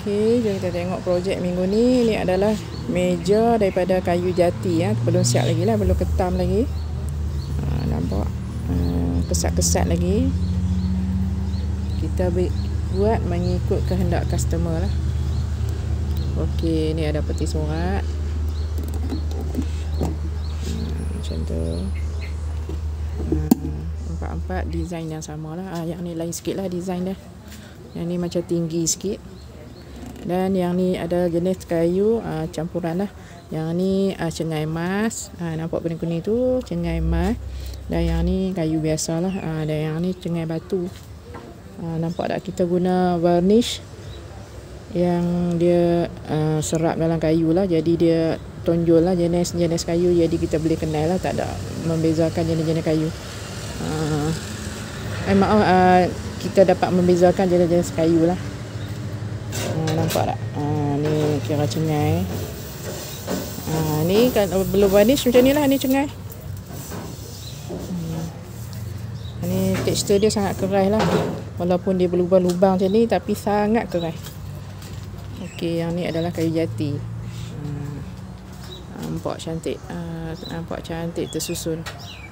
Okey, jom kita tengok projek minggu ni. Ini adalah meja daripada kayu jati ya. Belum siap lagi lah, belum ketam lagi. Nampak? Kesat-kesat lagi. Kita buat mengikut kehendak customer lah. Okey, ni ada peti surat. Macam tu. Empat-empat design yang sama lah. Yang ni lain sikit lah design dia. Yang ni macam tinggi sikit. Dan yang ni ada jenis kayu campuran lah. Yang ni cengai emas. Nampak kuning-kuning tu cengai emas. Dan yang ni kayu biasa lah. Dan yang ni cengai batu. Nampak tak kita guna varnish yang dia serap dalam kayu lah. Jadi dia tonjol lah jenis-jenis kayu. Jadi kita boleh kenal lah. Tak ada membezakan jenis-jenis kayu. Maaf, kita dapat membezakan jenis-jenis kayu lah. Nampak tak? Ni kira cengai. Ni kan belum varnish macam ni lah. Ni cengai. Ni tekstur dia sangat keras lah. Walaupun dia berlubang-lubang macam ni, tapi sangat keras. Okey, yang ni adalah kayu jati. Nampak cantik. Nampak cantik tersusun.